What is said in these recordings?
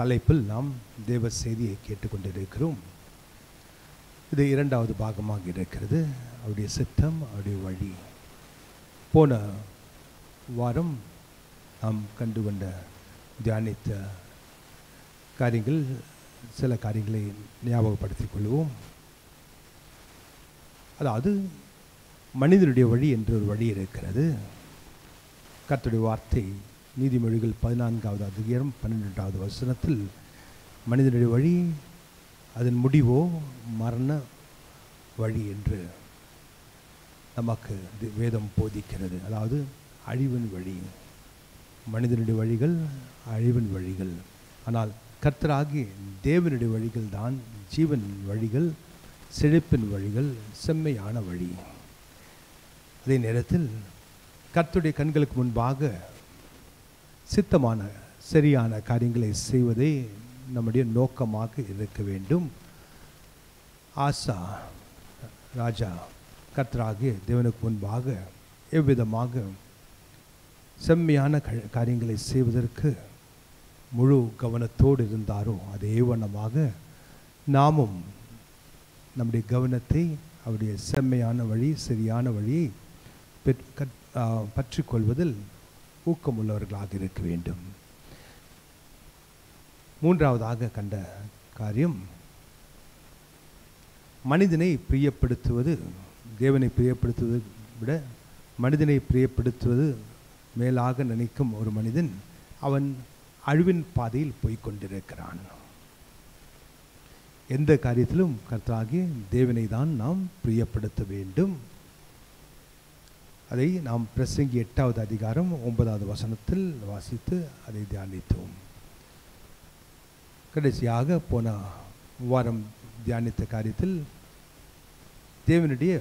தலைப்பில் நாம் தேவ செய்தியை கேட்டுக்கொண்டிருக்கிறோம். இது இரண்டாவது பாகமாக இருக்கிறது. அவருடைய சித்தம், அவருடைய வழி. போன வாரம் நாம் கண்டுகொண்ட தியானித்த காரியங்கள், சில காரியங்களை ஞாபகப்படுத்திக் கொள்வோம். அதாவது மனிதனுடைய வழி என்று ஒரு வழி இருக்கிறது. கர்த்தருடைய வார்த்தை நீதிமொழிகள் 14வது அதிகாரம் 12வது வசனத்தில் மனிதனுடைய வழி அதன் முடிவோ மரண வழி என்று நமக்கு வேதம் போதிக்கிறது. அதாவது அழிவின் வழி. மனிதனுடைய வழிகள் அழிவின் வழிகள். ஆனால் கர்த்தராகிய தேவனுடைய வழிகள் தான் ஜீவன் வழிகள், செழிப்பின் வழிகள், செம்மையான வழி. அதே நேரத்தில் கர்த்தருடைய கண்களுக்கு முன்பாக சித்தமான சரியான காரியங்களை செய்வதே நம்முடைய நோக்கமாக இருக்க வேண்டும். ஆசா ராஜா கர்த்தராகிய தேவனுக்கு முன்பாக எவ்விதமாக செம்மையான காரியங்களை செய்வதற்கு முழு கவனத்தோடு இருந்தாரோ அதே வண்ணமாக நாமும் நம்முடைய கவனத்தை அவருடைய செம்மையான வழி, சரியான வழியை பற்றி கொள்வதில் ஊக்கமுள்ளவர்களாக இருக்க வேண்டும். மூன்றாவதாக கண்ட காரியம், மனிதனை பிரியப்படுத்துவது, தேவனை பிரியப்படுத்துவதை விட மனிதனை பிரியப்படுத்துவது மேலாக நினைக்கும் ஒரு மனிதன் அவன் அழிவின் பாதையில் போய்கொண்டிருக்கிறான். எந்த காரியத்திலும் கர்த்தராகிய தேவனை தான் நாம் பிரியப்படுத்த வேண்டும். அதை நாம் பிரசங்கி 8வது அதிகாரம் 9வது வசனத்தில் வாசித்து அதை தியானித்தோம். கடைசியாக போன வாரம் தியானித்த காரியத்தில் தேவனுடைய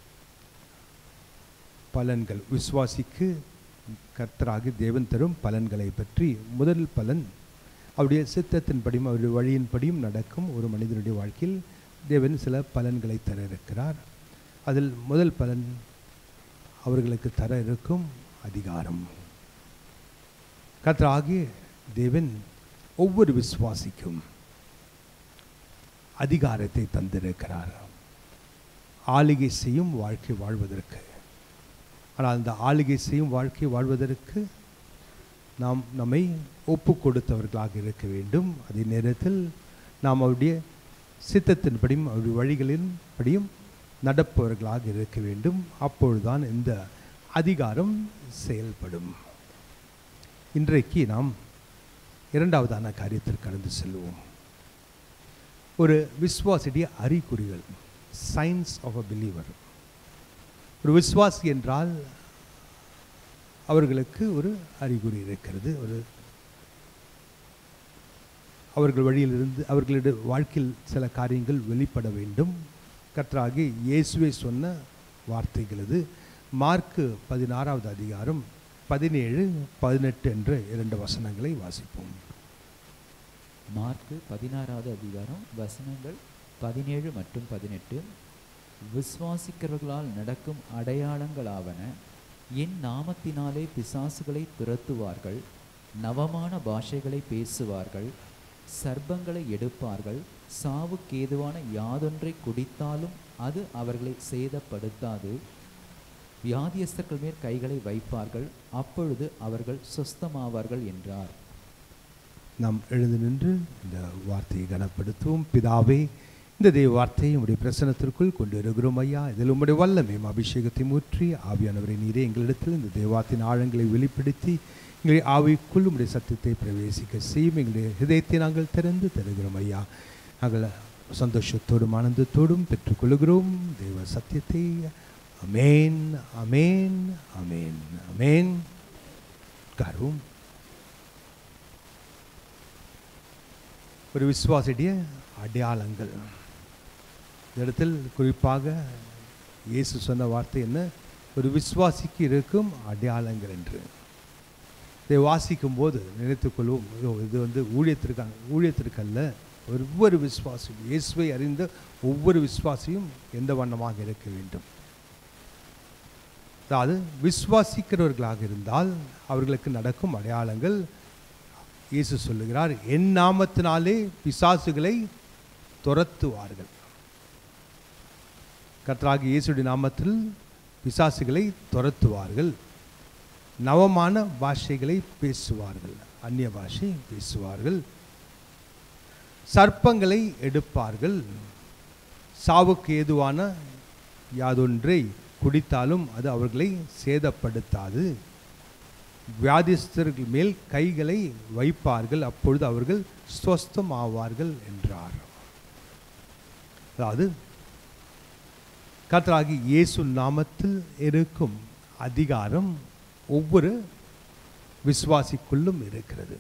பலன்கள், விசுவாசிக்கு கர்த்தராகி தேவன் தரும் பலன்களை பற்றி, முதல் பலன் அவருடைய சித்தத்தின்படியும் அவருடைய வழியின்படியும் நடக்கும் ஒரு மனிதனுடைய வாழ்க்கையில் தேவன் சில பலன்களை தர இருக்கிறார். அதில் முதல் பலன் அவர்களுக்கு தர இருக்கும் அதிகாரம். கர்த்தராகிய தேவன் ஒவ்வொரு விசுவாசிக்கும் அதிகாரத்தை தந்திருக்கிறார், ஆளுகை செய்யும் வாழ்க்கை வாழ்வதற்கு. ஆனால் அந்த ஆளுகை செய்யும் வாழ்க்கை வாழ்வதற்கு நாம் நம்மை ஒப்பு கொடுத்தவர்களாக இருக்க வேண்டும். அதே நேரத்தில் நாம் அவருடைய சித்தத்தின்படியும் அவருடைய வழிகளின் படியும் நடப்பவர்களாக இருக்க வேண்டும். அப்பொழுதுதான் இந்த அதிகாரம் செயல்படும். இன்றைக்கு நாம் இரண்டாவதான காரியத்திற்கு கடந்து செல்வோம். ஒரு விசுவாசியுடைய அறிகுறிகள், சைன்ஸ் ஆஃப் அ பிலீவர். ஒரு விசுவாசி என்றால் அவர்களுக்கு ஒரு அறிகுறி இருக்கிறது. அவர்கள் வழியிலிருந்து அவர்களுடைய வாழ்க்கையில் சில காரியங்கள் வெளிப்பட வேண்டும். கர்த்தராகிய இயேசுவை சொன்ன வார்த்தைகள் இது. மார்க்கு 16வது அதிகாரம் 17, 18 என்ற 2 வசனங்களை வாசிப்போம். மார்க்கு 16வது அதிகாரம் வசனங்கள் 17 மற்றும் 18. விசுவாசிக்கிறவர்களால் நடக்கும் அடையாளங்களாவன, என் நாமத்தினாலே பிசாசுகளை துரத்துவார்கள், நவமான பாஷைகளை பேசுவார்கள், சர்ப்பங்களை எடுப்பார்கள், சாவுக்கேதுவான யாதொன்றை குடித்தாலும் அது அவர்களை சேதப்படுத்தாது, வியாதியஸ்தர்கள் மேல் கைகளை வைப்பார்கள், அப்பொழுது அவர்கள் சுஸ்தமாவார்கள் என்றார். நாம் எழுந்து நின்று இந்த வார்த்தையை கனப்படுத்துவோம். பிதாவே, இந்த தேவ வார்த்தையை உம்முடைய பிரசன்னத்திற்குள் கொண்டு வருகிறோம் ஐயா. இதில் உம்முடைய வல்லமையும் அபிஷேகத்தை ஊற்றி ஆவியானவரை நீரே எங்களிடத்தில் இந்த தேவாத்தின் ஆழங்களை வெளிப்படுத்தி எங்களுடைய ஆவிக்குள் உம்முடைய சத்தியத்தை பிரவேசிக்க செய்யும். எங்களுடைய ஹிதயத்தை நாங்கள் திறந்து தருகிறோம் ஐயா. நாங்கள் சந்தோஷத்தோடும் ஆனந்தத்தோடும் பெற்றுக்கொள்கிறோம் தேவ சத்தியத்தை. அமேன், அமேன், அமேன், அமேன். காரும் ஒரு விசுவாசியுடைய அடையாளங்கள். இந்த இடத்தில் குறிப்பாக இயேசு சொன்ன வார்த்தை என்ன? ஒரு விசுவாசிக்கு இருக்கும் அடையாளங்கள் என்று. இதை வாசிக்கும் போது நினைத்துக்கொள்வோம், இது ஊழியத்திற்கல்ல, ஒவ்வொரு விசுவாசியும், இயேசுவை அறிந்த ஒவ்வொரு விசுவாசியும் எந்த வண்ணமாக இருக்க வேண்டும். அதாவது விசுவாசிக்கிறவர்களாக இருந்தால் அவர்களுக்கு நடக்கும் அடையாளங்கள் இயேசு சொல்லுகிறார், என் நாமத்தினாலே பிசாசுகளை துரத்துவார்கள். கர்த்தராகிய இயேசுடைய நாமத்தில் பிசாசுகளை துரத்துவார்கள். நவமான பாஷைகளை பேசுவார்கள், அந்நிய பாஷை பேசுவார்கள். சர்ப்பங்களை எடுப்பார்கள். சாவுக்கு ஏதுவான யாதொன்றை குடித்தாலும் அது அவர்களை சேதப்படுத்தாது. வியாதிஸ்தர்கள் மேல் கைகளை வைப்பார்கள், அப்பொழுது அவர்கள் ஸ்வஸ்தம் ஆவார்கள் என்றார். அதாவது கர்த்தராகிய இயேசு நாமத்தில் இருக்கும் அதிகாரம் ஒவ்வொரு விசுவாசிக்குள்ளும் இருக்கிறது.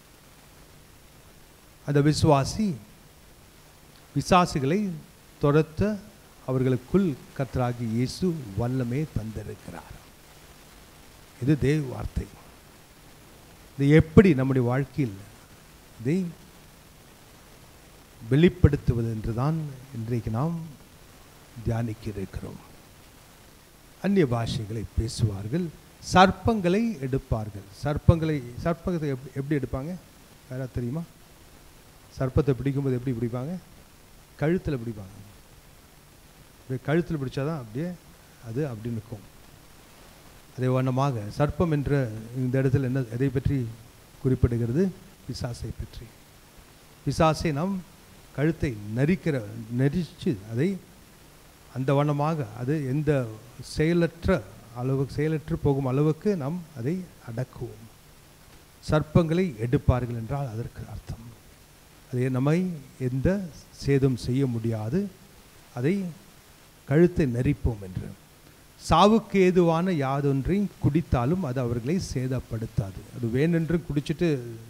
அந்த விசுவாசி பிசாசுகளை துரத்த அவர்களுக்குள் கர்த்தராகிய இயேசு வல்லமே தந்திருக்கிறார். இது தேவ வார்த்தை. இது எப்படி நம்முடைய வாழ்க்கையில் இதை வெளிப்படுத்துவது என்றுதான் இன்றைக்கு நாம் தியானிக்க இருக்கிறோம். அந்நிய பாஷைகளை பேசுவார்கள். சர்ப்பங்களை எடுப்பார்கள். சர்ப்பத்தை எப்படி எடுப்பாங்க யாராவது தெரியுமா? சர்ப்பத்தை பிடிக்கும்போது எப்படி பிடிப்பாங்க? கழுத்தில் பிடிப்பாங்க. கழுத்தில் பிடிச்சாதான் அப்படியே அது அப்படி நிற்கும். அதே வண்ணமாக சர்ப்பம் என்ற இந்த இடத்துல என்ன எதை பற்றி குறிப்பிடுகிறது? பிசாசை பற்றி. பிசாசை நாம் கழுத்தை நெரிச்சு அதை அந்த வண்ணமாக அது எந்த செயலற்று போகும் அளவுக்கு நாம் அதை அடக்குவோம். சர்ப்பங்களை எடுப்பார்கள் என்றால் அதற்கு அர்த்தம் அதை நம்மை எந்த சேதம் செய்ய முடியாது, அதை கழுத்தை நெரிப்போம் என்று. சாவுக்கு ஏதுவான யாதொன்றையும் குடித்தாலும் அது அவர்களை சேதப்படுத்தாது. அது வேணென்று குடிச்சிட்டு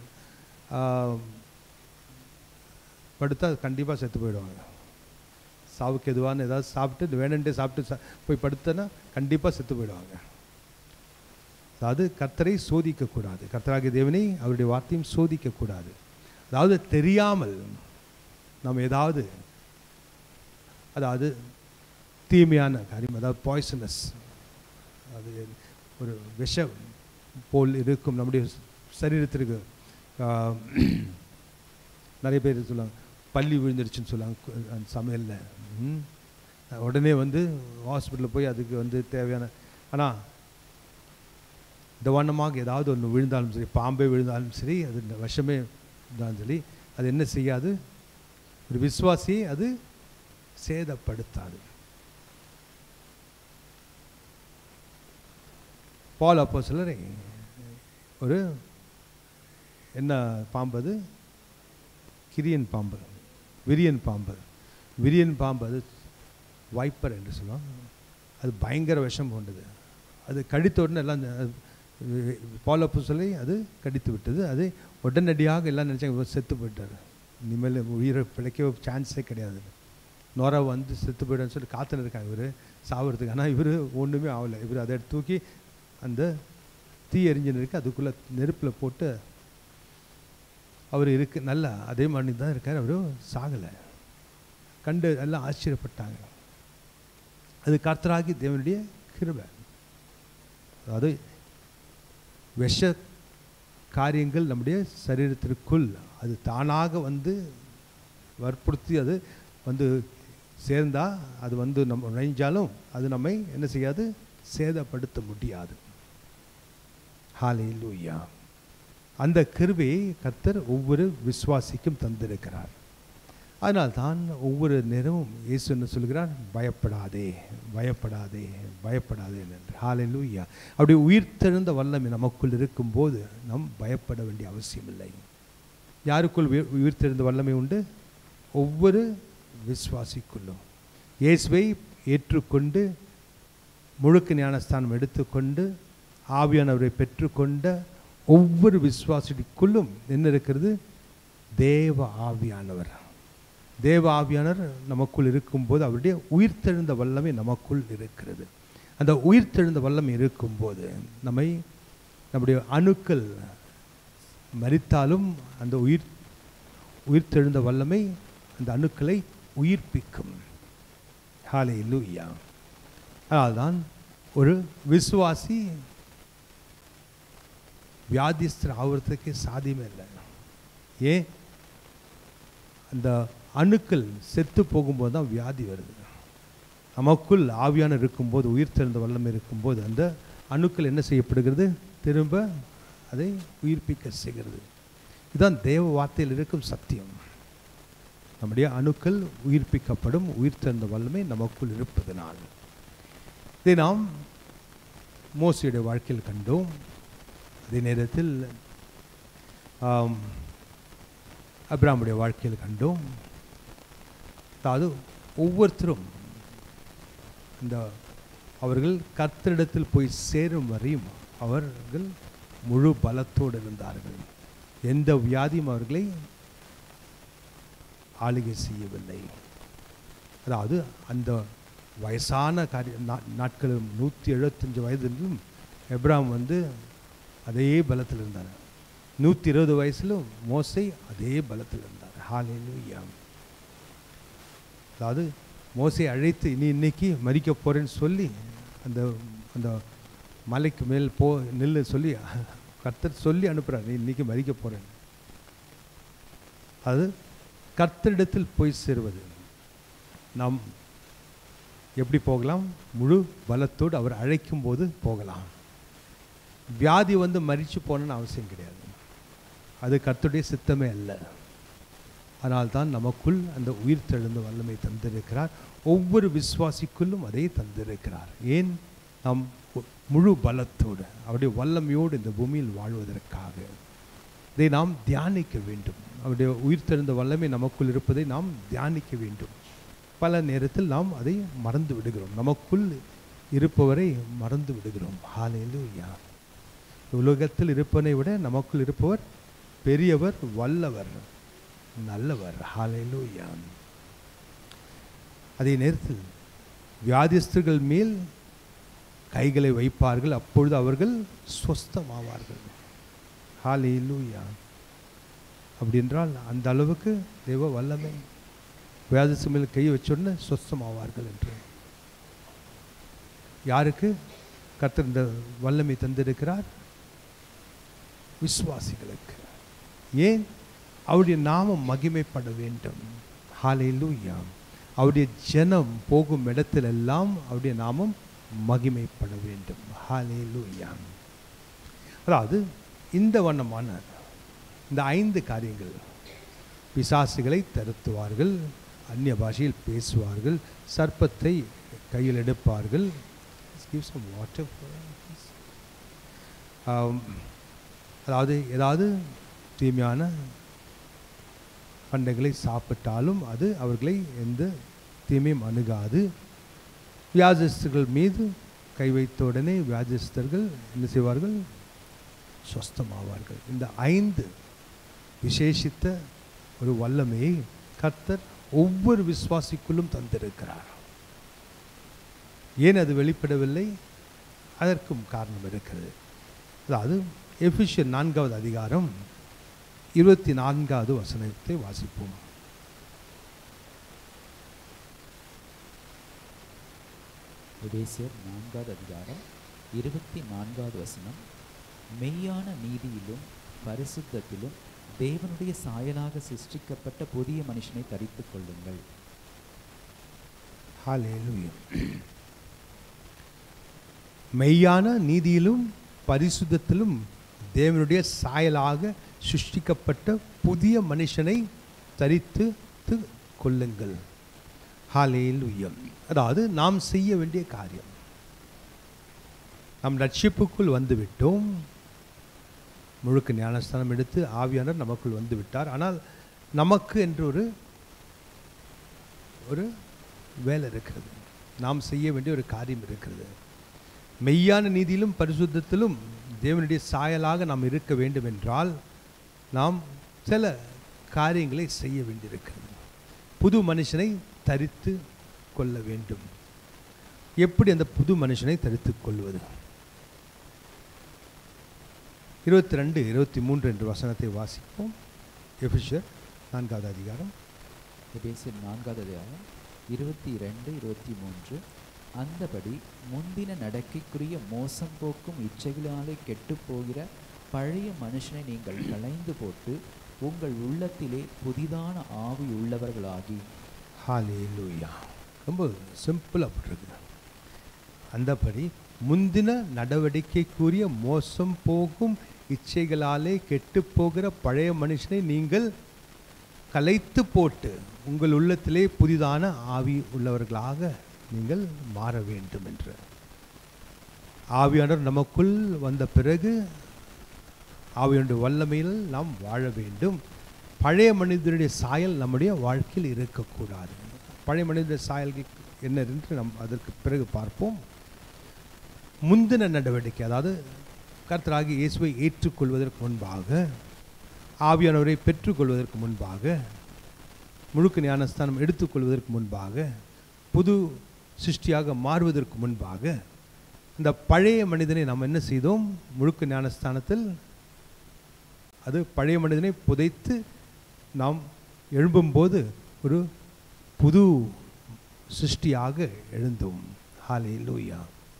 படுத்தா கண்டிப்பாக செத்து போயிடுவாங்க. சாவுக்கு எதுவான ஏதாவது சாப்பிட்டு வேணன்ட்டு சாப்பிட்டு போய் படுத்தனா கண்டிப்பாக செத்து போயிடுவாங்க. அதாவது கர்த்தரை சோதிக்கக்கூடாது, கர்த்தராகிய தேவனை அவருடைய வார்த்தையும் சோதிக்கக்கூடாது. அதாவது தெரியாமல் நாம் ஏதாவது தீமையான காரியம், அதாவது பாய்சனஸ், அது ஒரு விஷம் போல் இருக்கும் நம்முடைய சரீரத்திற்கு. நிறைய பேர் சொல்லுவாங்க பள்ளி விழுந்துருச்சுன்னு சொல்லுவாங்க சமையலில். உடனே ஹாஸ்பிட்டலில் போய் அதுக்கு தேவையான, ஆனால் இந்த வண்ணமாக ஏதாவது ஒன்று விழுந்தாலும் சரி, பாம்பே விழுந்தாலும் சரி, அது விஷமே இருந்தாலும் சரி, அது என்ன செய்யாது? ஒரு விசுவாசியை அது சேதப்படுத்தாது. பவுல் அப்போஸ்தலர் ஒரு என்ன பாம்பு? அது கிரியன் பாம்பு, விரியன் பாம்பு, அது வைப்பர் என்று சொல்லுவாங்க. அது பயங்கர விஷம் கொண்டது. அது கடித்த உடனே எல்லாம் பவுல் அப்போஸ்தலரை அது கடித்து விட்டது. அது உடனடியாக எல்லாம் நினச்சாங்க செத்து போயிட்டார், இனிமேல் உயிரை பிழைக்க சான்ஸே கிடையாது. நோரா செத்து போய்டான்னு சொல்லி காத்துன்னு இருக்காங்க இவர் சாவறதுக்கு. ஆனால் இவர் ஒன்றுமே ஆகலை. இவர் அதை தூக்கி அந்த தீ எரிஞ்சுன்னு இருக்கு, அதுக்குள்ளே நெருப்பில் போட்டு அவர் நல்லா அதே மாதிரி தான் இருக்கார், அவர் சாகலை. கண்டு எல்லாம் ஆச்சரியப்பட்டாங்க. அது கர்த்தராகி தேவனுடைய கிருபை. அதாவது விஷ காரியங்கள் நம்முடைய சரீரத்திற்குள் அது தானாக வற்புறுத்தி அது சேர்ந்தால் அது நம்ம நினைஞ்சாலும் அது நம்மை என்ன செய்யாது? சேதப்படுத்த முடியாது. ஹல்லேலூயா. அந்த கிருபையை கர்த்தர் ஒவ்வொரு விசுவாசிக்கும் தந்திருக்கிறார். அதனால் தான் ஒவ்வொரு நேரமும் இயேசு என்ன சொல்கிறார்? பயப்படாதே என்று. ஹல்லேலூயா. அப்படி உயிர்த்தெழுந்த வல்லமை நமக்குள் இருக்கும்போது நாம் பயப்பட வேண்டிய அவசியம் இல்லை. யாருக்குள் உயிர்த்தெழுந்த வல்லமை உண்டு? ஒவ்வொரு விசுவாசிக்குள்ளும். இயேசுவை ஏற்றுக்கொண்டு முழுக்க ஞானஸ்தானம் எடுத்துக்கொண்டு ஆவியானவரை பெற்றுக்கொண்ட ஒவ்வொரு விசுவாசிக்குள்ளும் என்ன இருக்கிறது? தேவ ஆவியானவர். தேவ ஆவியானவர் நமக்குள் இருக்கும்போது அவருடைய உயிர்த்தெழுந்த வல்லமை நமக்குள் இருக்கிறது. அந்த உயிர்த்தெழுந்த வல்லமை இருக்கும்போது நம்முடைய அணுக்கள் மரித்தாலும் அந்த உயிர்த்தெழுந்த வல்லமை அந்த அணுக்களை உயிர்ப்பிக்கும். ஹல்லேலூயா. அதனால்தான் ஒரு விசுவாசி வியாதிஸ்தர் ஆகிறதுக்கே சாத்தியமே இல்லை. ஏன்? அந்த அணுக்கள் செத்து போகும்போது தான் வியாதி வருது. நமக்குள் ஆவியான இருக்கும்போது, உயிர் தெழுந்த வல்லமை இருக்கும்போது அந்த அணுக்கள் என்ன செய்யப்படுகிறது? திரும்ப அதை உயிர்ப்பிக்க செய்கிறது. இதுதான் தேவ வார்த்தையில் இருக்கும் சத்தியம். நம்முடைய அணுக்கள் உயிர்ப்பிக்கப்படும், உயிர் தெழுந்த வல்லமை நமக்குள் இருப்பதனால். இதை நாம் மோசேயுடைய வாழ்க்கையில் கண்டோம். அதே நேரத்தில் அபிரகாமுடைய வாழ்க்கையில் கண்டோம். அதாவது ஒவ்வொருத்தரும் இந்த அவர்கள் கர்த்தரிடத்தில் போய் சேரும் வரையும் அவர்கள் முழு பலத்தோடு இருந்தார்கள். எந்த வியாதியும் அவர்களை ஆளுகை செய்யவில்லை. அதாவது அந்த வயசான நாட்களும் 175 வயதிலும் எப்ராம் அதே பலத்தில் இருந்தார். 120 வயசிலும் மோசே அதே பலத்தில் இருந்தார். ஹல்லேலூயா. அதாவது மோசே அழைத்து இன்னைக்கு மரிக்க போகிறேன்னு சொல்லி அந்த அந்த மலைக்கு மேல் நில்லு சொல்லி கர்த்தர் சொல்லி அனுப்புகிறார், நீ இன்னைக்கு மரிக்க போகிறேன். அது கர்த்தரிடத்தில் போய் சேருவது. நாம் எப்படி போகலாம்? முழு பலத்தோடு அவர் அழைக்கும் போது போகலாம். வியாதி மரிச்சு போகணுன்னு அவசியம் கிடையாது. அது கர்த்தருடைய சித்தமே அல்ல. அதனால்தான் நமக்குள் அந்த உயிர் தெழுந்த வல்லமை தந்திருக்கிறார். ஒவ்வொரு விசுவாசிக்குள்ளும் அதை தந்திருக்கிறார். ஏன்? நாம் முழு பலத்தோடு அவருடைய வல்லமையோடு இந்த பூமியில் வாழ்வதற்காக. இதை நாம் தியானிக்க வேண்டும். அவருடைய உயிர் தெழுந்த வல்லமை நமக்குள் இருப்பதை நாம் தியானிக்க வேண்டும். பல நேரத்தில் நாம் அதை மறந்து விடுகிறோம். நமக்குள் இருப்பவரை மறந்து விடுகிறோம். ஹல்லேலூயா. உலகத்தில் இருப்பவனை விட நமக்குள் இருப்பவர் பெரியவர், வல்லவர், நல்லவர். ஹல்லேலூயா. அதே நேரத்தில் வியாதிஸ்தர்கள் மேல் கைகளை வைப்பார்கள், அப்பொழுது அவர்கள் சொஸ்தமாவார்கள். ஹல்லேலூயா. அப்படி என்றால் அந்த அளவுக்கு தேவ வல்லமை. வியாதிஸ்தர் மேல் கை வச்சோடனே சொஸ்தமாவார்கள் என்று. யாருக்கு கர்த்தர் இந்த வல்லமை தந்திருக்கிறார்? விசுவாசிகளுக்கு. ஏன்? அவருடைய நாமம் மகிமைப்பட வேண்டும். ஹல்லேலூயா. அவருடைய ஜனம் போகும் இடத்திலெல்லாம் அவருடைய நாமம் மகிமைப்பட வேண்டும். ஹல்லேலூயா. அதாவது இந்த வண்ணமான இந்த 5 காரியங்கள். பிசாசுகளை தருத்துவார்கள், அந்நிய பாஷையில் பேசுவார்கள், சர்ப்பத்தை கையில் எடுப்பார்கள். அதாவது ஏதாவது தீமையான பண்டங்களை சாப்பிட்டாலும் அது அவர்களை எந்த தீமையும் அணுகாது. வியாதிஸ்தர்கள் மீது கை வைத்த உடனே வியாதிஸ்தர்கள் என்ன செய்வார்கள்? சொஸ்தமாவார்கள். இந்த 5 விசேஷித்த ஒரு வல்லமையை கர்த்தர் ஒவ்வொரு விசுவாசிக்குள்ளும் தந்திருக்கிறார். ஏன் அது வெளிப்படவில்லை? அதற்கும் காரணம் இருக்கிறது. அதாவது எபேசியர் 4வது அதிகாரம் 24வது வசனத்தை வாசிப்போம். எபேசியர் 4வது அதிகாரம் 24வது வசனம். மெய்யான நீதியிலும் பரிசுத்தத்திலும் தேவனுடைய சாயலாக சிருஷ்டிக்கப்பட்ட புதிய மனுஷனை தரித்துக் கொள்ளுங்கள். ஹல்லேலூயா. மெய்யான நீதியிலும் பரிசுத்தத்திலும் தேவனுடைய சாயலாக சிருஷ்டிக்கப்பட்ட புதிய மனுஷனை தரித்து கொள்ளுங்கள். ஹல்லேலூயா. அதாவது நாம் செய்ய வேண்டிய காரியம். நம் ரட்சிப்புக்குள் வந்துவிட்டோம். முழுக்க ஞானஸ்தானம் எடுத்து ஆவியானவர் நமக்குள் வந்து விட்டார். ஆனால் நமக்கு என்று ஒரு வேலை இருக்கிறது. நாம் செய்ய வேண்டிய ஒரு காரியம் இருக்கிறது. மெய்யான நீதியிலும் பரிசுத்தத்திலும் தேவனுடைய சாயலாக நாம் இருக்க வேண்டும் என்றால் நாம் சில காரியங்களை செய்ய வேண்டியிருக்கிறது. புது மனுஷனை தரித்து கொள்ள வேண்டும். எப்படி அந்த புது மனுஷனை தரித்து கொள்வது? 22, 23 என்ற வசனத்தை வாசிப்போம். எபேசியர் 4வது அதிகாரம். எபேசியர் 4வது அதிகாரம் 22, 23. அந்தபடி முந்தின நடக்கைக்குரிய மோசம் போக்கும் இச்சைகளாலே கெட்டு போகிற பழைய மனுஷனை நீங்கள் களைந்து போட்டு உங்கள் உள்ளத்திலே புதிதான ஆவி உள்ளவர்களாகி. ஹல்லேலூயா. ரொம்ப சிம்பிளாக போட்டிருக்கு. அந்தபடி முந்தின நடவடிக்கைக்குரிய மோசம் போகும் இச்சைகளாலே கெட்டு போகிற பழைய மனுஷனை நீங்கள் கலைத்து போட்டு உங்கள் உள்ளத்திலே புதிதான ஆவி உள்ளவர்களாக நீங்கள் மாற வேண்டும் என்று. ஆவியானவர் நமக்குள் வந்த பிறகு ஆவியானுடைய வல்லமையில் நாம் வாழ வேண்டும். பழைய மனிதனுடைய சாயல் நம்முடைய வாழ்க்கையில் இருக்கக்கூடாது. பழைய மனிதனுடைய சாயல்கள் என்ன என்று நாம் அதற்கு பிறகு பார்ப்போம். முந்தின நடவடிக்கை, அதாவது கர்த்தராகிய இயேசுவை ஏற்றுக்கொள்வதற்கு முன்பாக, ஆவியானவரை பெற்றுக்கொள்வதற்கு முன்பாக, முழுக்க ஞானஸ்தானம் எடுத்துக்கொள்வதற்கு முன்பாக, புது சிருஷ்டியாக மாறுவதற்கு முன்பாக இந்த பழைய மனிதனை நாம் என்ன செய்தோம்? முழுக்க ஞானஸ்தானத்தில் அது பழைய மனிதனை புதைத்து நாம் எழும்பும்போது ஒரு புது சிருஷ்டியாக எழுந்தோம். ஹல்லேலூயா.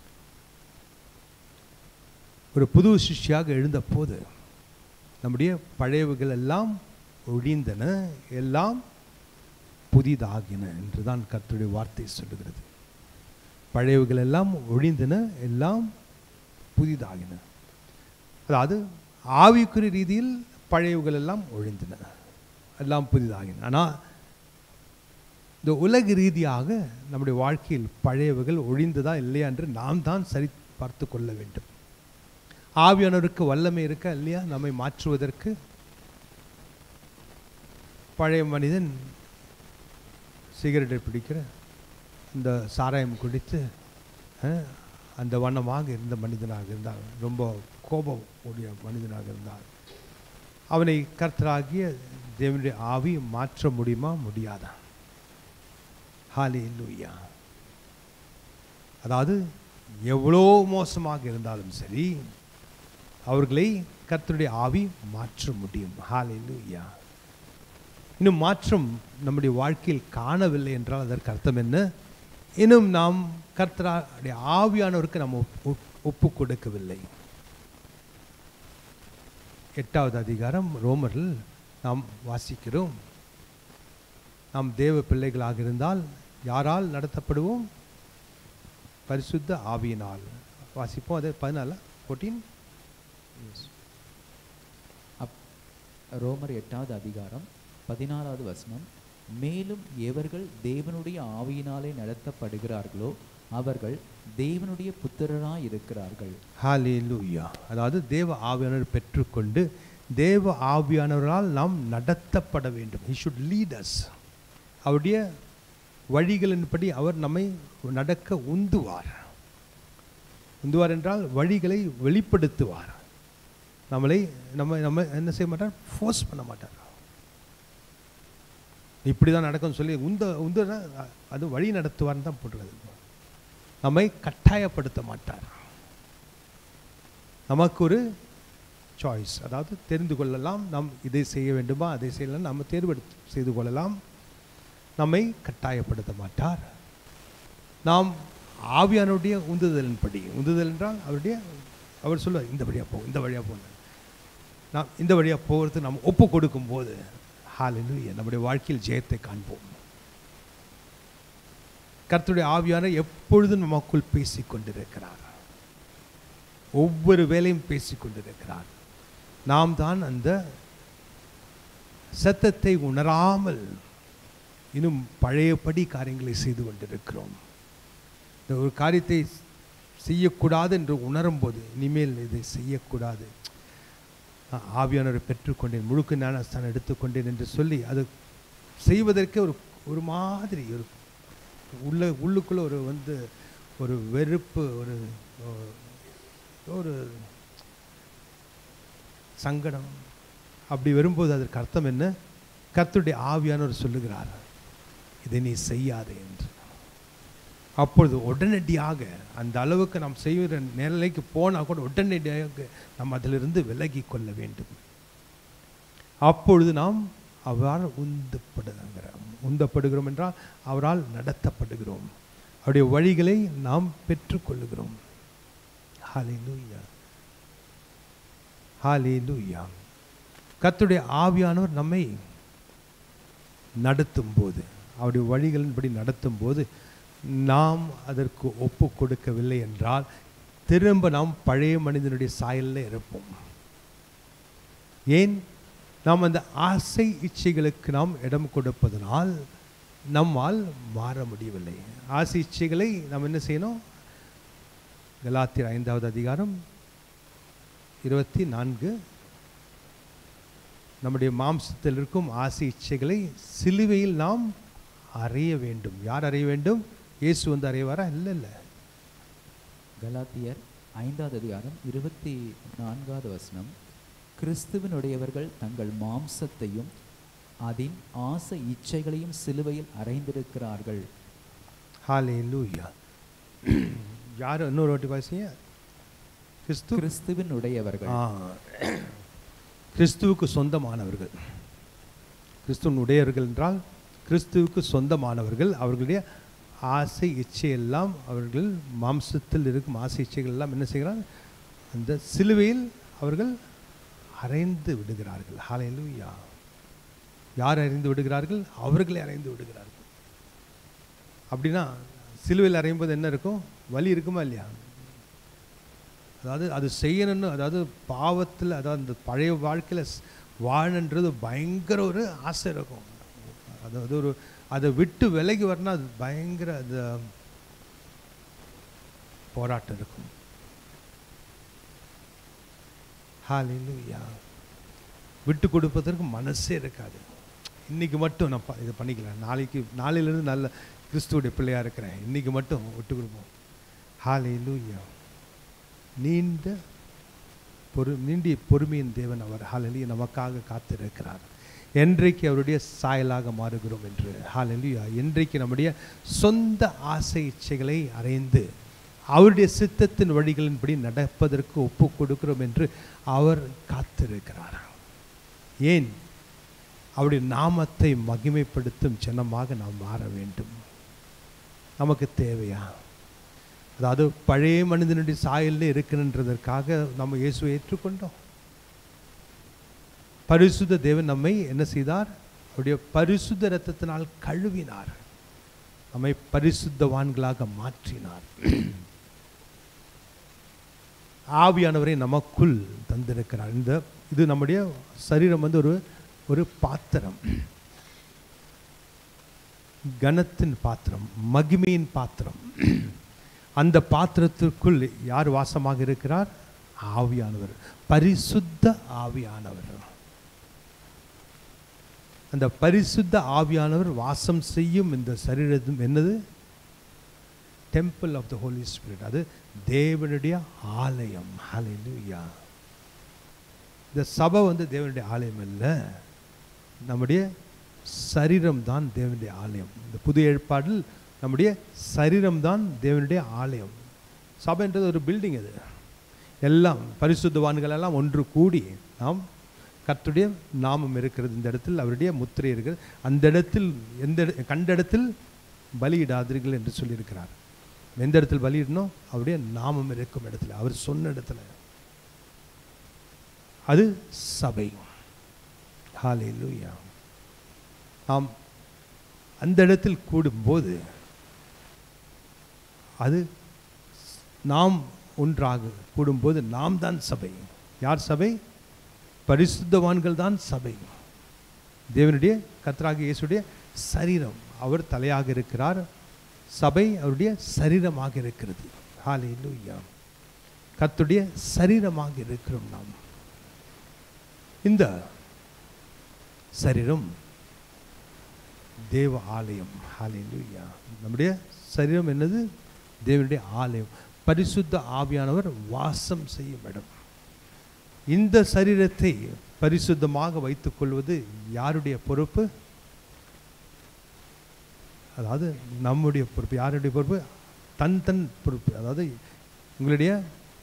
ஒரு புது சிருஷ்டியாக எழுந்த போது நம்முடைய பழையவைகள் எல்லாம் ஒழிந்தன, எல்லாம் புதிதாகின என்றுதான் கர்த்தருடைய வார்த்தை சொல்லுகிறது. பழையவைகள் எல்லாம் ஒழிந்தன, எல்லாம் புதிதாகின. அதாவது ஆவிக்குரிய ரீதியில் பழையவைகள் எல்லாம் ஒழிந்தன, எல்லாம் புதிதாகின. ஆனால் இந்த உலக ரீதியாக நம்முடைய வாழ்க்கையில் பழையவைகள் ஒழிந்ததா இல்லையா என்று நாம் தான் சரி பார்த்து கொள்ள வேண்டும். ஆவியானவருக்கு வல்லமை இருக்கா இல்லையா நம்மை மாற்றுவதற்கு? பழைய மனிதன் சிகரெட்டை பிடிக்கிற, இந்த சாராயம் குடித்து அந்த வண்ணமாக இருந்த மனிதனாக இருந்தால், ரொம்ப கோபம் உடைய மனிதனாக இருந்தால், அவனை கர்த்தராகிய தேவனுடைய ஆவி மாற்ற முடியுமா? முடியாதா? ஹல்லேலூயா. அதாவது எவ்வளோ மோசமாக இருந்தாலும் சரி, அவர்களை கர்த்தருடைய ஆவி மாற்ற முடியும். ஹல்லேலூயா. இன்னும் மாற்றம் நம்முடைய வாழ்க்கையில் காணவில்லை என்றால் அதற்கு அர்த்தம் என்ன? இன்னும் நாம் கர்த்தருடைய ஆவியானவருக்கு நாம் ஒப்பு கொடுக்கவில்லை. 8வது அதிகாரம் ரோமரில் நாம் வாசிக்கிறோம், நாம் தேவ பிள்ளைகளாக இருந்தால் யாரால் நடத்தப்படுவோம்? பரிசுத்த ஆவியினால். வாசிப்போம். அது 14 ரோமர் 8வது அதிகாரம் 14வது வசனம். மேலும் எவர்கள் தேவனுடைய ஆவியினாலே நடத்தப்படுகிறார்களோ அவர்கள் தேவனுடைய புத்திரராய் இருக்கிறார்கள். ஹல்லேலூயா. அதாவது தேவ ஆவியானவர் பெற்றுக்கொண்டு தேவ ஆவியானவரால் நாம் நடத்தப்பட வேண்டும். He should lead us. அவருடைய வழிகளின்படி அவர் நம்மை நடக்க உந்துவார். உந்துவார் என்றால் வழிகளை வெளிப்படுத்துவார். நம்ம என்ன செய்ய மாட்டார்? ஃபோர்ஸ் பண்ண மாட்டார். இப்படி தான் நடக்கும்னு சொல்லி உந்து அது வழி நடத்துவார்னு தான் போட்டுருது. நம்மை கட்டாயப்படுத்த மாட்டார். நமக்கு ஒரு சாய்ஸ், அதாவது தெரிந்து கொள்ளலாம். நாம் இதை செய்ய வேண்டுமா அதை செய்யலாம், நம்ம தேர்வு செய்து கொள்ளலாம். நம்மை கட்டாயப்படுத்த மாட்டார். நாம் ஆவியானுடைய உந்துதலின்படி, உந்துதல் என்றால் அவர் சொல்லுவார், இந்த வழியாக போ, இந்த வழியாக போங்க. நாம் இந்த வழியாக போகிறது நாம் ஒப்பு கொடுக்கும் போது ஹல்லேலூயா நம்முடைய வாழ்க்கையில் ஜெயத்தை காண்போம். கர்த்தருடைய ஆவியானவர் எப்பொழுதும் நமக்குள் பேசிக் கொண்டிருக்கிறார். ஒவ்வொரு வேலையும் பேசிக் கொண்டிருக்கிறார். நாம் தான் அந்த சத்தத்தை உணராமல் இன்னும் பழையபடி காரியங்களை செய்து கொண்டிருக்கிறோம். இந்த ஒரு காரியத்தை செய்யக்கூடாது என்று உணரும் போது, இனிமேல் இதை செய்யக்கூடாது, ஆவியானவரை பெற்றுக்கொண்டேன், முழுக்க ஞானஸ்தானம் எடுத்துக்கொண்டேன் என்று சொல்லி அது செய்வதற்கே ஒரு மாதிரி உள்ளுக்குள்ள ஒரு வெறுப்பு, ஒரு சங்கடம் அப்படி வரும்போது அதற்கு அர்த்தம் என்ன? கர்த்தருடைய ஆவியானவர் சொல்லுகிறார், இதை நீ செய்யாதே என்று. அப்பொழுது உடனடியாக அந்த அளவுக்கு நாம் செய்கிற நிலைக்கு போனால் கூட உடனடியாக நாம் அதிலிருந்து விலகி கொள்ள வேண்டும். அப்பொழுது நாம் அவரால் உந்தப்படுகிறோம் என்றால் அவரால் நடத்தப்படுகிறோம். அவருடைய வழிகளை நாம் பெற்றுக்கொள்ளுகிறோம். ஹல்லேலூயா. ஹல்லேலூயா. கர்த்தருடைய ஆவியானவர் நம்மை நடத்தும் போது, அவருடைய வழிகளின்படி நடத்தும் போது, நாம் அதற்கு ஒப்பு கொடுக்கவில்லை என்றால் திரும்ப நாம் பழைய மனிதனுடைய சாயலில் இருப்போம். ஏன்? நாம் அந்த ஆசை இச்சைகளுக்கு நாம் இடம் கொடுப்பதனால் நம்மால் மாற முடியவில்லை. ஆசை இச்சைகளை நாம் என்ன செய்யணும்? கலாத்தியர் 5வது அதிகாரம் 24, நம்முடைய மாம்சத்தில் இருக்கும் ஆசை இச்சைகளை சிலுவையில் நாம் அறைய வேண்டும். யார் அறைய வேண்டும்? இயேசு வந்து அறையவாரா? இல்லை. கலாத்தியர் 5வது அதிகாரம் 24வது வசனம், கிறிஸ்துவினுடையவர்கள் தங்கள் மாம்சத்தையும் அதன் ஆசை இச்சைகளையும் சிலுவையில் அறைந்திருக்கிறார்கள். ஹல்லேலூயா. யார்? இன்னொரு வாட்டி வாசிங்க. கிறிஸ்துவினுடையவர்கள், கிறிஸ்துவுக்கு சொந்தமானவர்கள். கிறிஸ்துவனுடையவர்கள் என்றால் கிறிஸ்துவுக்கு சொந்தமானவர்கள். அவர்களுடைய ஆசை இச்சையெல்லாம், அவர்கள் மாம்சத்தில் இருக்கும் ஆசை இச்சைகள் எல்லாம் என்ன செய்கிறார்? அந்த சிலுவையில் அவர்கள் அறைந்து விடுகிறார்கள். ஹல்லேலூயா. யார் அறைந்து விடுகிறார்கள்? அவர்களை அறைந்து விடுகிறார்கள். அப்படின்னா சிலுவையில் அறையும்போது என்ன இருக்கும்? வலி இருக்குமா இல்லையா? அதாவது அது செய்யணும்னு, அதாவது பாவத்தில், அதாவது அந்த பழைய வாழ்க்கையில் வாழன்றது பயங்கர ஒரு ஆசை இருக்கும். அதாவது ஒரு அதை விட்டு விலகி வரணும், அது பயங்கர அது போராட்டம் இருக்கும். ஹல்லேலூயா. விட்டு கொடுப்பதற்கு மனசே இருக்காது. இன்னைக்கு மட்டும் நான் இதை பண்ணிக்கலாம், நாளையிலேருந்து நல்ல கிறிஸ்துவுடைய பிள்ளையாக இருக்கிறேன், இன்னைக்கு மட்டும் விட்டு கொடுப்போம். ஹல்லேலூயா. நீண்டிய பொறுமையின் தேவன் அவர். ஹல்லேலூயா. நமக்காக காத்திருக்கிறார். என்றைக்கு அவருடைய சாயலாக மாறுகிறோம் என்று. ஹல்லேலூயா. என்றைக்கு நம்முடைய சொந்த ஆசை இச்சைகளை அறைந்து அவருடைய சித்தத்தின் வழிகளின்படி நடப்பதற்கு ஒப்பு கொடுக்கிறோம் என்று அவர் காத்திருக்கிறார். ஏன்? அவருடைய நாமத்தை மகிமைப்படுத்தும் ஜனமாக நாம் மாற வேண்டும். நமக்கு தேவையா? அதாவது பழைய மனிதனுடைய சாயலில் இருக்கின்றதற்காக நம்ம இயேசுவை ஏற்றுக்கொண்டோம். பரிசுத்த தேவன் நம்மை என்ன செய்தார்? அவருடைய பரிசுத்த இரத்தத்தினால் கழுவினார், நம்மை பரிசுத்தவான்களாக மாற்றினார். ஆவியானவரை நமக்குள் தந்திருக்கிறார். இது நம்முடைய சரீரம் வந்து ஒரு பாத்திரம், கனத்தின் பாத்திரம், மகிமையின் பாத்திரம். அந்த பாத்திரத்திற்குள் யார் வாசமாக இருக்கிறார்? ஆவியானவர், பரிசுத்த ஆவியானவர். அந்த பரிசுத்த ஆவியானவர் வாசம் செய்யும் இந்த சரீரம் என்னது? Temple of the holy spirit. அது தேவனுடைய ஆலயம். ஹல்லேலூயா. இந்த சபை வந்து தேவனுடைய ஆலயம் அல்ல, நம்முடைய சரீரம் தான் தேவனுடைய ஆலயம். இந்த புதிய ஏற்பாடில் நம்முடைய சரீரம் தான் தேவனுடைய ஆலயம். சபைன்றது ஒரு பில்டிங். அது எல்லாம் பரிசுத்தவான்கள் எல்லாம் ஒன்று கூடி நாம் கர்த்தருடைய நாமம் இருக்கிறது, இந்த இடத்தில் அவருடைய முத்திரை இருக்கிறது, அந்த இடத்தில் கண்ட இடத்தில் பலியிடாதீர்கள் என்று சொல்லியிருக்கிறார். எந்த இடத்தில் பலியிடணும்? அவருடைய நாமம் இருக்கும் இடத்துல, அவர் சொன்ன இடத்துல. அது சபை. ஹல்லேலூயா. நாம் அந்த இடத்தில் கூடும்போது அது நாம் ஒன்றாக கூடும்போது நாம் தான் சபை. யார் சபை? பரிசுத்தவான்கள் தான் சபை. தேவனுடைய கர்த்தராகிய இயேசுடைய சரீரம். அவர் தலையாக இருக்கிறார், சபை அவருடைய சரீரமாக இருக்கிறது. ஹல்லேலூயா. கர்த்தருடைய சரீரமாக இருக்கிறோம் நாம். இந்த சரீரம் தேவ ஆலயம். ஹல்லேலூயா. நம்முடைய சரீரம் என்னது? தேவனுடைய ஆலயம், பரிசுத்த ஆவியானவர் வாசம் செய்யும் இடம். இந்த சரீரத்தை பரிசுத்தமாக வைத்துக் கொள்வது யாருடைய பொறுப்பு? அதாவது நம்முடைய பொறுப்பு. யாருடைய பொறுப்பு? தன் பொறுப்பு. அதாவது உங்களுடைய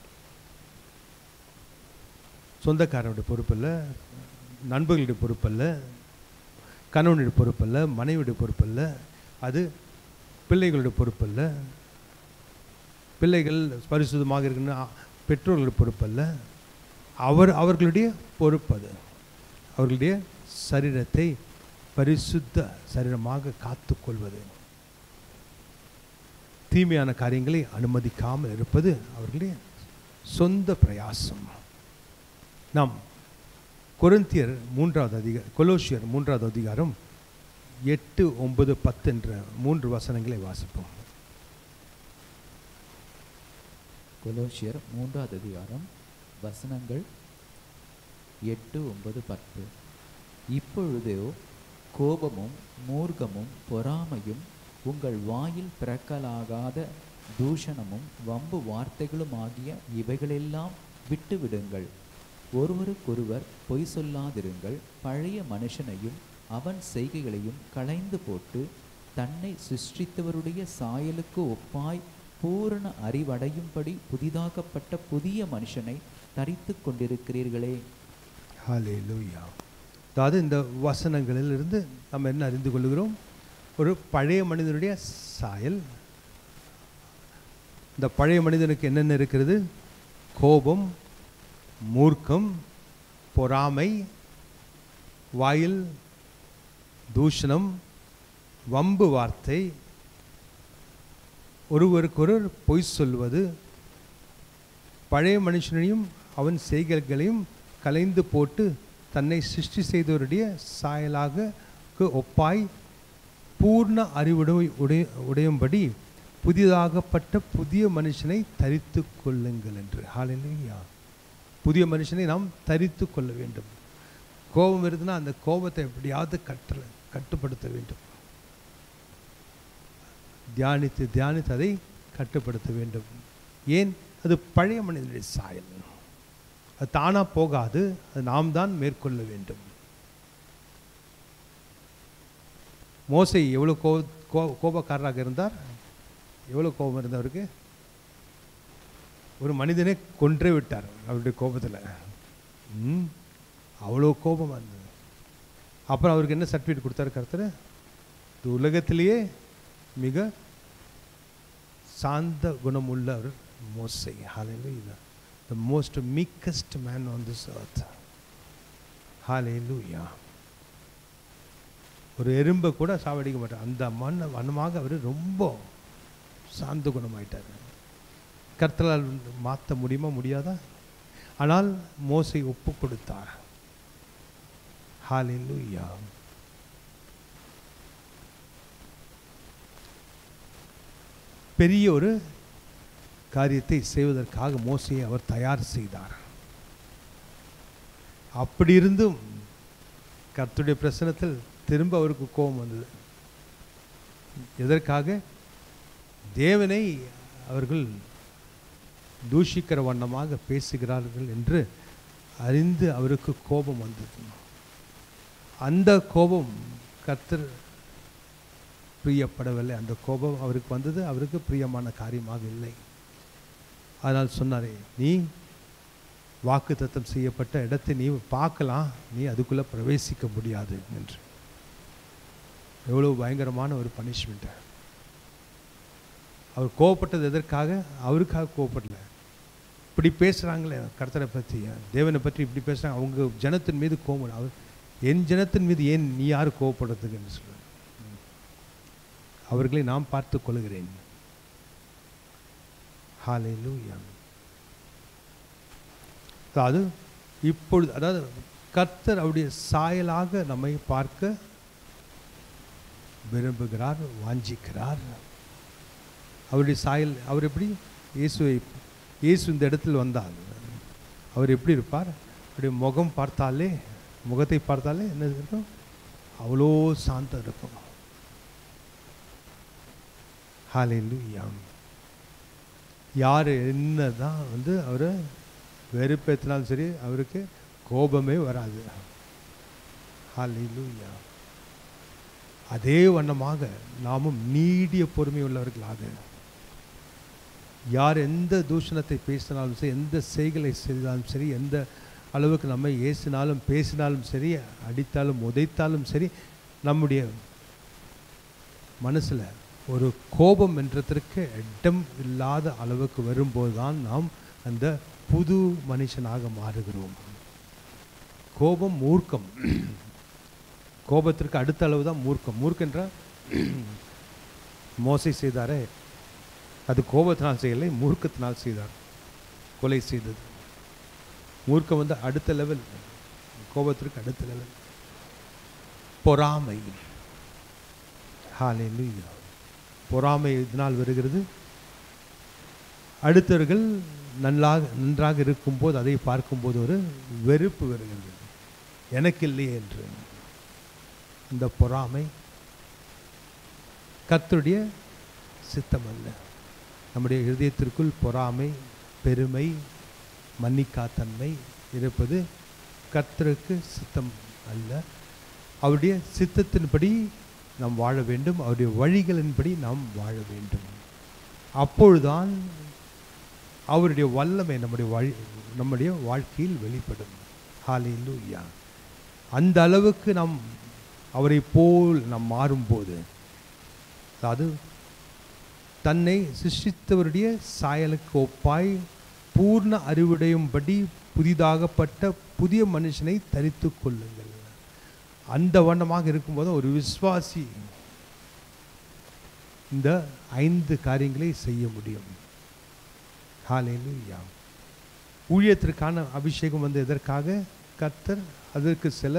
சொந்தக்காரனுடைய பொறுப்பு இல்லை, நண்பர்களுடைய பொறுப்பு இல்லை, கணவனுடைய பொறுப்பு இல்லை, மனைவியுடைய பொறுப்பு இல்லை, அது பிள்ளைகளுடைய பொறுப்பு இல்லை, பிள்ளைகள் பரிசுத்தமாக இருக்குன்னு பெற்றோர்களுடைய பொறுப்பு இல்லை, அவர்களுடைய பொறுப்பு அது. அவர்களுடைய சரீரத்தை பரிசுத்த சரீரமாக காத்துக்கொள்வது, தீமையான காரியங்களை அனுமதிக்காமல் இருப்பது அவர்களுடைய சொந்த பிரயாசம். நாம் கொலோசியர் 3வது அதிகாரம் 8, 9, 10 என்ற 3 வசனங்களை வாசிப்போம். கொலோசியர் 3வது அதிகாரம் வசனங்கள் 8, 9, 10. இப்பொழுதோ கோபமும் மூர்க்கமும் பொறாமையும் உங்கள் வாயில் பிறக்கலாகாத தூஷணமும் வம்பு வார்த்தைகளும் ஆகிய இவைகளெல்லாம் விட்டுவிடுங்கள். ஒருவருக்கொருவர் பொய் சொல்லாதிருங்கள். பழைய மனுஷனையும் அவன் செய்கைகளையும் களைந்து போட்டு தன்னை சிருஷ்டித்தவருடைய சாயலுக்கு ஒப்பாய் பூரண அறிவடையும்படி புதிதாக்கப்பட்ட புதிய மனுஷனை தரித்து கொண்டிருக்கிறீர்களே. ஹல்லேலூயா. அதாவது இந்த வசனங்களிலிருந்து நம்ம என்ன அறிந்து கொள்கிறோம்? ஒரு பழைய மனிதனுடைய சாயல். இந்த பழைய மனிதனுக்கு என்னென்ன இருக்கிறது? கோபம், மூர்க்கம், பொறாமை, வாயில் தூஷணம், வம்பு வார்த்தை, ஒருவருக்கொருவர் பொய் சொல்வது, பழைய மனுஷனையும் அவன் செய்கைகளையும் கலைந்து போட்டு தன்னை சிருஷ்டி செய்தவருடைய சாயலாக ஒப்பாய் பூர்ண அறிவுடையும்படி புதிதாகப்பட்ட புதிய மனுஷனை தரித்து கொள்ளுங்கள் என்று. ஹல்லேலூயா. புதிய மனுஷனை நாம் தரித்து கொள்ள வேண்டும். கோபம் இருக்குதுன்னா அந்த கோபத்தை எப்படியாவது கட்டுப்படுத்த வேண்டும். தியானித்து தியானித்து அதை கட்டுப்படுத்த வேண்டும். ஏன்? அது பழைய மனிதனுடைய சாயல். அது தானா போகாது, அது நாம் தான் மேற்கொள்ள வேண்டும். மோசே எவ்வளோ கோபக்காரராக இருந்தார்? எவ்வளோ கோபம் இருந்தவருக்கு? ஒரு மனிதனை கொன்றே விட்டார் அவருடைய கோபத்தில். அவ்வளோ கோபம் இருந்தது. அப்புறம் அவருக்கு என்ன சர்டிஃபிகேட் கொடுத்தாரு கர்த்தர்? இது உலகத்திலேயே மிக சாந்த குணம் உள்ளவர் மோசே. ஹல்லேலூயா. The most meekest man on this earth. Hallelujah. ஒரு எறும்பை கூட சாவடிக்க மாட்டார். அந்த மனமாக அவர் ரொம்ப சாந்த குணமாயிட்டார். கர்த்தரால் மாற்ற முடியுமா? முடியாதா? ஆனால் மோசே ஒப்பு கொடுத்தார். ஹல்லேலூயா. பெரிய ஒரு காரியத்தை செய்வதற்காக மோசேயை அவர் தயார் செய்தார். அப்படி இருந்தும் கர்த்தருடைய பிரசன்னத்தில் திரும்ப அவருக்கு கோபம் வந்தது. எதற்காக? தேவனை அவர்கள் தூஷிக்கிற வண்ணமாக பேசுகிறார்கள் என்று அறிந்து அவருக்கு கோபம் வந்தது. அந்த கோபம் கர்த்தர் பிரியப்படவில்லை. அந்த கோபம் அவருக்கு வந்தது, அவருக்கு பிரியமான காரியமாக இல்லை. அதனால் சொன்னாரே, நீ வாக்குத்தத்தம் செய்யப்பட்ட இடத்தை நீ பார்க்கலாம், நீ அதுக்குள்ளே பிரவேசிக்க முடியாது என்று. எவ்வளோ பயங்கரமான ஒரு பனிஷ்மெண்ட்டு. அவர் கோவப்பட்டது எதற்காக? அவருக்காக கோவப்படல. இப்படி பேசுகிறாங்களே கர்த்தரை பற்றி, தேவனை பற்றி இப்படி பேசுகிறாங்க, அவங்க ஜனத்தின் மீது கோபம். அவர் என் ஜனத்தின் மீது ஏன் நீ யார் கோவப்படுறதுக்கு என்று சொல்லுவார். அவர்களை நாம் பார்த்து கொள்கிறேன். ஹல்லேலூயா. அது இப்பொழுது, அதாவது கர்த்தர் அவருடைய சாயலாக நம்மை பார்க்க விரும்புகிறார், வாஞ்சிக்கிறார். அவருடைய சாயல், அவர் எப்படி? இயேசு இந்த இடத்தில் வந்தால் அவர் எப்படி இருப்பார்? அவருடைய முகத்தை பார்த்தாலே என்ன இருக்கும்? அவ்வளோ சாந்தம் இருக்கும். ஹல்லேலூயா. யார் என்ன தான் அவரை வெறுப்பேற்றினாலும் சரி, அவருக்கு கோபமே வராது. ஹல்லேலூயா. அதே வண்ணமாக நாமும் நீடிய பொறுமை உள்ளவர்களாக, யார் எந்த தூஷணத்தை பேசினாலும் சரி, எந்த செய்களை செய்தாலும் சரி, எந்த அளவுக்கு நம்மை ஏசினாலும் பேசினாலும் சரி, அடித்தாலும் உதைத்தாலும் சரி, நம்முடைய மனசில் ஒரு கோபம் என்றதற்கு இடம் இல்லாத அளவுக்கு வரும்போது தான் நாம் அந்த புது மனுஷனாக மாறுகிறோம். கோபம் மூர்க்கம். கோபத்திற்கு அடுத்த அளவு தான் மூர்க்கம். மூர்க்கென்ற மோசை செய்தாரே, அது கோபத்தினால் செய்யலை, மூர்க்கத்தினால் செய்தார், கொலை செய்தது. மூர்க்கம் வந்து அடுத்த லெவல், கோபத்திற்கு அடுத்த லெவல். பொறாமை. ஹல்லேலூயா. பொறாமை இதனால் வருகிறது. அடுத்தவர்கள் நன்றாக இருக்கும்போது அதை பார்க்கும்போது ஒரு வெறுப்பு வருகிறது, எனக்கு இல்லையே என்று. இந்த பொறாமை கர்த்தருடைய சித்தம் அல்ல. நம்முடைய இதயத்திற்குள் பொறாமை, பெருமை, மன்னிக்காத்தன்மை இருப்பது கர்த்தருக்கு சித்தம் அல்ல. அவருடைய சித்தத்தின்படி நாம் வாழ வேண்டும், அவருடைய வழிகளின்படி நாம் வாழ வேண்டும். அப்பொழுதுதான் அவருடைய வல்லமை நம்முடைய வாழ்க்கையில் வெளிப்படும். ஹல்லேலூயா. அந்த அளவுக்கு நாம் அவரை போல் நாம் மாறும்போது, அதாவது தன்னை சிருஷ்டித்தவருடைய சாயலுக்கு ஒப்பாய் பூர்ண அறிவுடையும்படி புதிதாகப்பட்ட புதிய மனுஷனை தரித்து கொள்ளுங்கள். அந்த வண்ணமாக இருக்கும்போது ஒரு விசுவாசி இந்த 5 காரியங்களை செய்ய முடியும். ஹல்லேலூயா. ஊழியத்திற்கான அபிஷேகம் வந்து எதற்காக? கர்த்தர் அதற்கு சில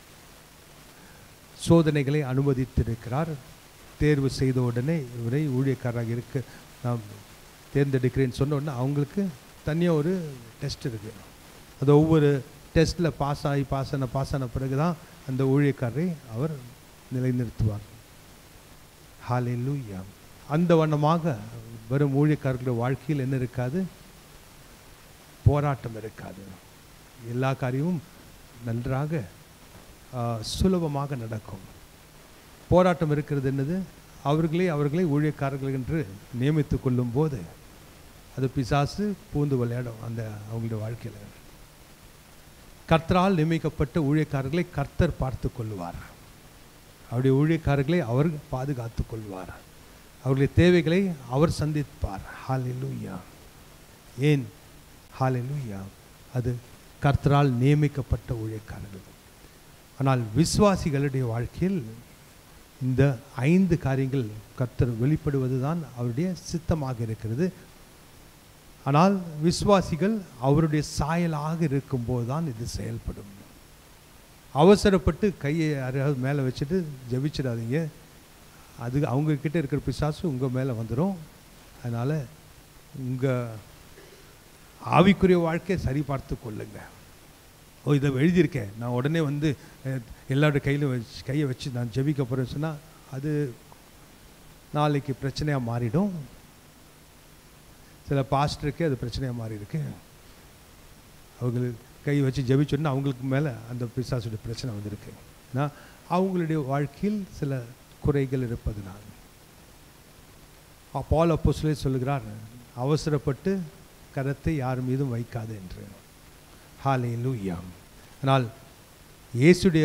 சோதனைகளை அனுமதித்திருக்கிறார். தேர்வு செய்த உடனே இவரை ஊழியக்காரராக இருக்க நான் தேர்ந்தெடுக்கிறேன்னு சொன்ன உடனே அவங்களுக்கு தனியாக ஒரு டெஸ்ட் இருக்குது. அது ஒவ்வொரு டெஸ்ட்டில் பாஸ் ஆன பிறகு தான் அந்த ஊழியக்காரரை அவர் நிலைநிறுத்துவார். ஹல்லேலூயா. அந்த வண்ணமாக வரும் ஊழியக்காரர்களுடைய வாழ்க்கையில் என்ன இருக்காது? போராட்டம் இருக்காது. எல்லா காரியமும் நன்றாக சுலபமாக நடக்கும். போராட்டம் இருக்கிறது என்னது? அவர்களை ஊழியக்காரர்கள் என்று நியமித்து கொள்ளும் போது அது பிசாசு பூந்து விளையாடும் அந்த அவங்களுடைய வாழ்க்கையில். கர்த்தரால் நியமிக்கப்பட்ட ஊழியக்காரர்களை கர்த்தர் பார்த்து கொள்வார். அவருடைய ஊழியக்காரர்களை அவர் பாதுகாத்து கொள்வார். அவர்களுடைய தேவைகளை அவர் சந்திப்பார். ஹல்லேலூயா. ஏன்? ஹல்லேலூயா. அது கர்த்தரால் நியமிக்கப்பட்ட ஊழியக்காரர்கள். ஆனால் விசுவாசிகளுடைய வாழ்க்கையில் இந்த 5 காரியங்கள் கர்த்தர் வெளிப்படுவது தான் அவருடைய சித்தமாக இருக்கிறது. ஆனால் விசுவாசிகள் அவருடைய சாயலாக இருக்கும்போது தான் இது செயல்படும். அவசரப்பட்டு கையை யாராவது மேலே வச்சுட்டு ஜெபிச்சிடாதீங்க. அது அவங்கக்கிட்ட இருக்கிற பிசாசு உங்கள் மேலே வந்துடும். அதனால் உங்கள் ஆவிக்குரிய வாழ்க்கையை சரி பார்த்து கொள்ளுங்க. ஓ, இதை எழுதியிருக்கேன், நான் உடனே வந்து எல்லாருடைய கையை வச்சு நான் ஜெபிக்க போகிறேன்னு சொன்னால் அது நாளைக்கு பிரச்சனையாக மாறிடும். சில பாஸ்டருக்கு அது பிரச்சனையாக மாறி இருக்கு. அவங்களுக்கு கை வச்சு ஜெபிச்சோன்னா அவங்களுக்கு மேலே அந்த பிசாசுடைய பிரச்சனை வந்திருக்கு. நான் அவங்களுடைய வாழ்க்கையில் சில குறைகள் இருப்பதுனால் பவுல் அப்போஸ்தலர் சொல்லுகிறார், அவசரப்பட்டு கரத்தை யார் மீதும் வைக்காது என்று. ஹல்லேலூயா. ஆனால் இயேசுடைய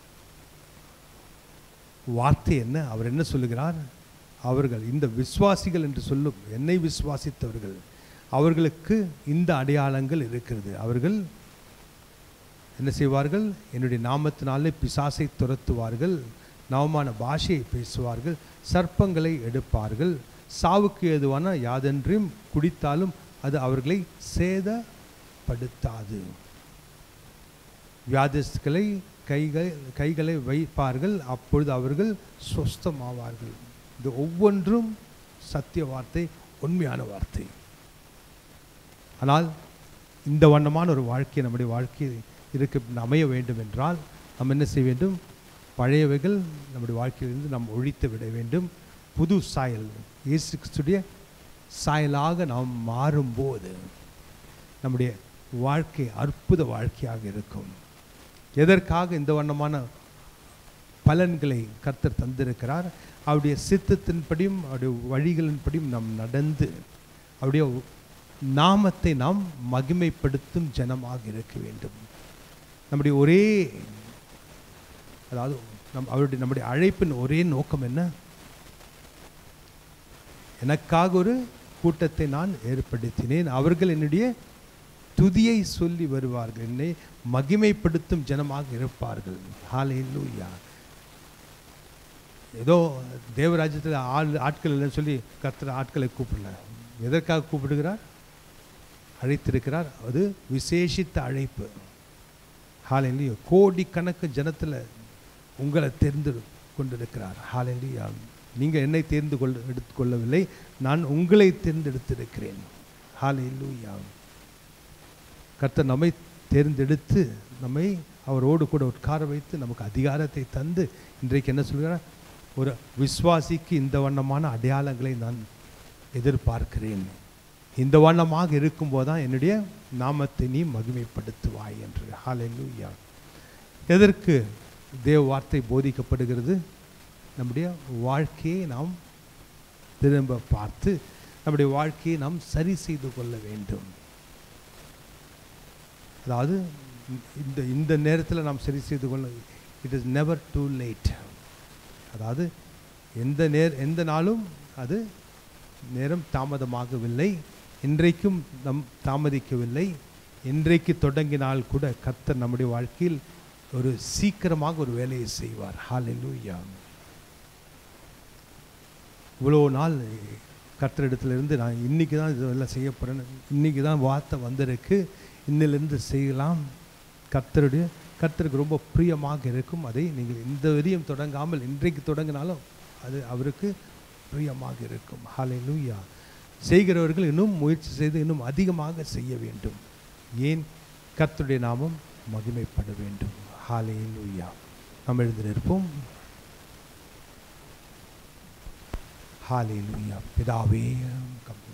வார்த்தை என்ன? அவர் என்ன சொல்லுகிறார்? அவர்கள் இந்த விசுவாசிகள் என்று சொல்லும் என்னை விசுவாசித்தவர்கள், அவர்களுக்கு இந்த அடையாளங்கள் இருக்கிறது. அவர்கள் என்ன செய்வார்கள்? என்னுடைய நாமத்தினாலே பிசாசை துரத்துவார்கள், நவமான பாஷையை பேசுவார்கள், சர்ப்பங்களை எடுப்பார்கள், சாவுக்கு ஏதுவான யாதென்றையும் குடித்தாலும் அது அவர்களை சேதப்படுத்தாது, வியாதிஸ்களை கைகளை வைப்பார்கள், அப்பொழுது அவர்கள் சொஸ்தமாவார்கள். இது ஒவ்வொன்றும் சத்திய வார்த்தை, உண்மையான வார்த்தை. ஆனால் இந்த வண்ணமான ஒரு வாழ்க்கை நம்முடைய வாழ்க்கை அமைய வேண்டும் என்றால் நாம் என்ன செய்ய வேண்டும்? பழையவைகள் நம்முடைய வாழ்க்கையிலிருந்து நாம் ஒழித்து விட வேண்டும். புது சாயல், இயேசு கிறிஸ்துடைய சாயலாக நாம் மாறும்போது நம்முடைய வாழ்க்கை அற்புத வாழ்க்கையாக இருக்கும். எதற்காக இந்த வண்ணமான பலன்களை கர்த்தர் தந்திருக்கிறார்? அவருடைய சித்தத்தின்படியும் அவருடைய வழிகளின்படியும் நாம் நடந்து அவருடைய நாமத்தை நாம் மகிமைப்படுத்தும் ஜனமாக இருக்க வேண்டும். நம்முடைய ஒரே அதாவது நம்முடைய அழைப்பின் ஒரே நோக்கம் என்ன? எனக்காக ஒரு கூட்டத்தை நான் ஏற்படுத்தினேன், அவர்கள் என்னுடைய துதியை சொல்லி வருவார்கள், என்னை மகிமைப்படுத்தும் ஜனமாக இருப்பார்கள். ஹல்லேலூயா. ஏதோ தேவராஜ்யத்தில் ஆட்கள் இல்லைன்னு சொல்லி கர்த்தர் ஆட்களை கூப்பிடல. எதற்காக கூப்பிடுகிறார்? அழைத்திருக்கிறார். அது விசேஷித்த அழைப்பு. ஹல்லேலூயா. கோடிக்கணக்கு ஜனத்தில் உங்களை தெரிந்து கொண்டிருக்கிறார். ஹல்லேலூயா. நீங்கள் என்னை எடுத்துக்கொள்ளவில்லை, நான் உங்களை தேர்ந்தெடுத்திருக்கிறேன். ஹல்லேலூயா. கர்த்தர் நம்மை தேர்ந்தெடுத்து நம்மை அவரோடு கூட உட்கார வைத்து நமக்கு அதிகாரத்தை தந்து இன்றைக்கு என்ன சொல்கிறார்? ஒரு விசுவாசிக்கு இந்த வண்ணமான அடையாளங்களை நான் எதிர்பார்க்கிறேன். இந்த வண்ணமாக இருக்கும்போது தான் என்னுடைய நாமத்தை நீ மகிமைப்படுத்துவாய் என்று. ஹல்லேலூயா. எதற்கு தேவ வார்த்தை போதிக்கப்படுகிறது? நம்முடைய வாழ்க்கையை நாம் திரும்ப பார்த்து நம்முடைய வாழ்க்கையை நாம் சரி செய்து கொள்ள வேண்டும். அதாவது இந்த நேரத்தில் நாம் சரி செய்து கொள்ள, it is never too late. அதாவது எந்த நாளும் அது நேரம் தாமதமாகவில்லை. இன்றைக்கும் நம் தாமதிக்கவில்லை. இன்றைக்கு தொடங்கினால் கூட கர்த்தர் நம்முடைய வாழ்க்கையில் ஒரு சீக்கிரமாக ஒரு வேலையை செய்வார். ஹல்லேலூயா. இவ்வளோ நாள் கர்த்தரிடத்திலிருந்து நான் இன்றைக்கி தான் இதெல்லாம் செய்ய போகிறேன், இன்றைக்கி தான் வார்த்தை வந்திருக்கு, இன்னிலிருந்து செய்யலாம். கர்த்தருக்கு ரொம்ப பிரியமாக இருக்கும். அதை நீங்கள் இந்த வரையும் தொடங்காமல் இன்றைக்கு தொடங்கினாலும் அது அவருக்கு பிரியமாக இருக்கும். ஹல்லேலூயா. செய்கிறவர்கள் இன்னும் முயற்சி செய்து இன்னும் அதிகமாக செய்ய வேண்டும். ஏன்? கர்த்தருடைய நாமம் மகிமைப்பட வேண்டும். ஹல்லேலூயா. நாம் எழுந்து நிற்போம். ஹல்லேலூயா. பிதாவே